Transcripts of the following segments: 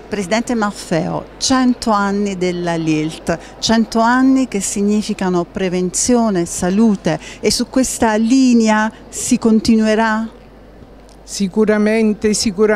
Presidente Maffeo, 100 anni della LILT, 100 anni che significano prevenzione, salute, e su questa linea si continuerà? Sicuramente,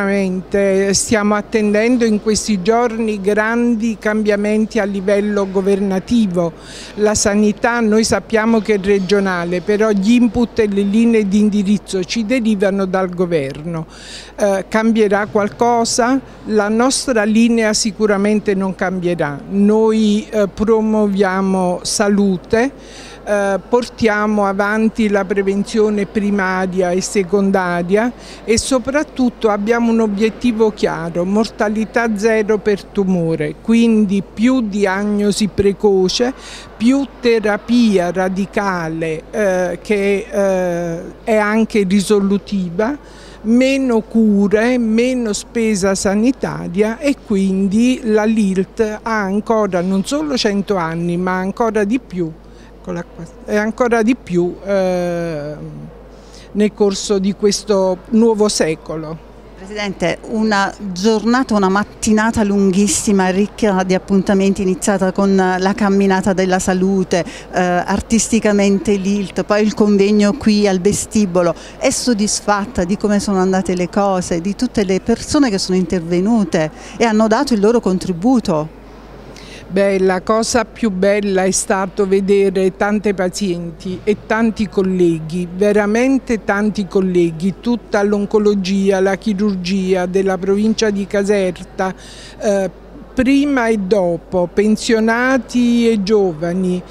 stiamo attendendo in questi giorni grandi cambiamenti a livello governativo. La sanità noi sappiamo che è regionale, però gli input e le linee di indirizzo ci derivano dal governo. Cambierà qualcosa? La nostra linea sicuramente non cambierà. Noi promuoviamo salute. Portiamo avanti la prevenzione primaria e secondaria e soprattutto abbiamo un obiettivo chiaro: mortalità zero per tumore, quindi più diagnosi precoce, più terapia radicale che è anche risolutiva, meno cure, meno spesa sanitaria, e quindi la LILT ha ancora non solo 100 anni ma ancora di più. E ancora di più nel corso di questo nuovo secolo. Presidente, una giornata, una mattinata lunghissima, ricca di appuntamenti, iniziata con la camminata della salute, artisticamente LILT, poi il convegno qui al vestibolo. È soddisfatta di come sono andate le cose, di tutte le persone che sono intervenute e hanno dato il loro contributo? Beh, la cosa più bella è stato vedere tante pazienti e tanti colleghi, veramente tanti colleghi, tutta l'oncologia, la chirurgia della provincia di Caserta, prima e dopo, pensionati e giovani,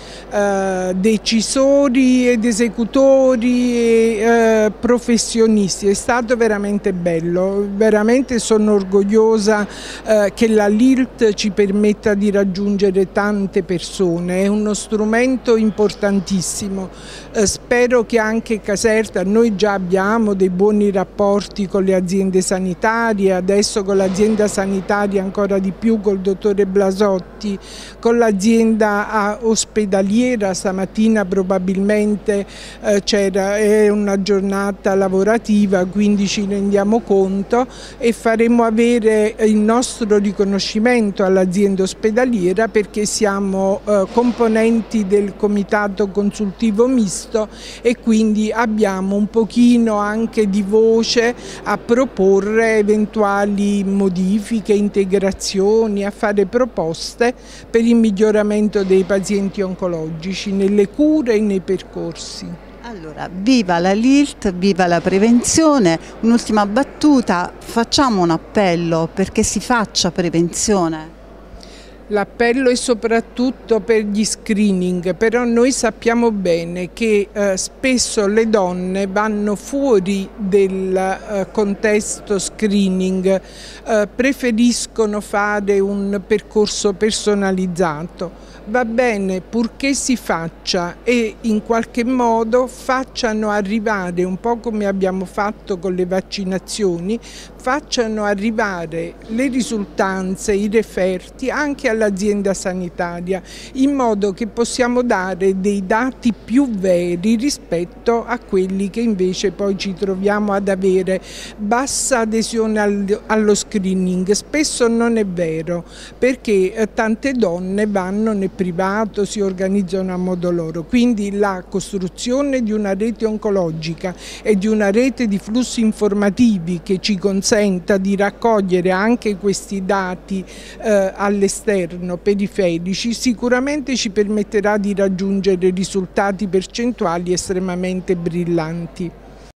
decisori ed esecutori e professionisti. È stato veramente bello, veramente sono orgogliosa che la LILT ci permetta di raggiungere tante persone, è uno strumento importantissimo. Spero che anche Caserta, noi già abbiamo dei buoni rapporti con le aziende sanitarie, adesso con l'azienda sanitaria ancora di più, col dottore Blasotti, con l'azienda ospedaliera. Stamattina probabilmente è una giornata lavorativa, quindi ci rendiamo conto e faremo avere il nostro riconoscimento all'azienda ospedaliera, perché siamo componenti del comitato consultivo misto e quindi abbiamo un pochino anche di voce a proporre eventuali modifiche, integrazioni, a fare proposte per il miglioramento dei pazienti oncologici nelle cure e nei percorsi. Allora, viva la LILT, viva la prevenzione. Un'ultima battuta, facciamo un appello perché si faccia prevenzione. L'appello è soprattutto per gli screening, però noi sappiamo bene che spesso le donne vanno fuori del contesto screening, preferiscono fare un percorso personalizzato. Va bene, purché si faccia e in qualche modo facciano arrivare, un po' come abbiamo fatto con le vaccinazioni, facciano arrivare le risultanze, i referti anche all'azienda sanitaria, in modo che possiamo dare dei dati più veri rispetto a quelli che invece poi ci troviamo ad avere bassa adesione allo screening. Spesso non è vero, perché tante donne vanno nel privato, si organizzano a modo loro, quindi la costruzione di una rete oncologica e di una rete di flussi informativi che ci consenta di raccogliere anche questi dati all'esterno, periferici, sicuramente ci permetterà di raggiungere risultati percentuali estremamente brillanti.